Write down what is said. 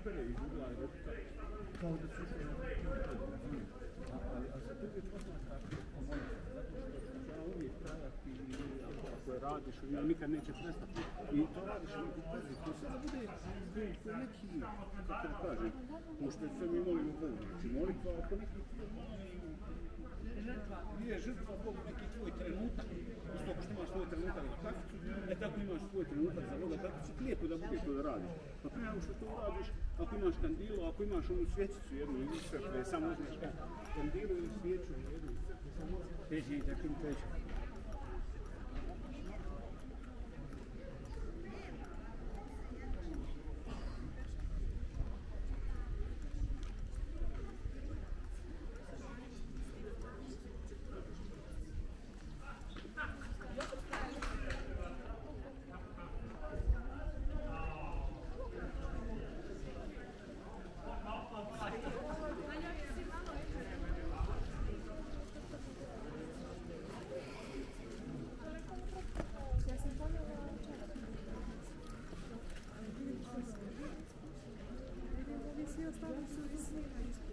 opere iz ugla ruka, kao da su što ali se tu uvijek posmatra komunista, zato što će ona uvijek trajati i ako je radiš, nikad neće prestati. I to radiš neku pazi, to sada bude neki, kako da kažem, pošto sve mi molimo Bogu, znači molitva oko nekih nije žrtva Bogu neki tvoj trenutak, isto ako što imaš svoj trenutak za kaficu, tako imaš svoj trenutak za Boga, tako će ti lijepo da bude to da radiš. Pa prije nego što to uradiš, ako imaš kandilo, ako imaš onu svjećicu jednu iz crkve, samo uzmeš kandilu ili svijeću jednu iz crkve, samo teži i takim teži. Svi ostali su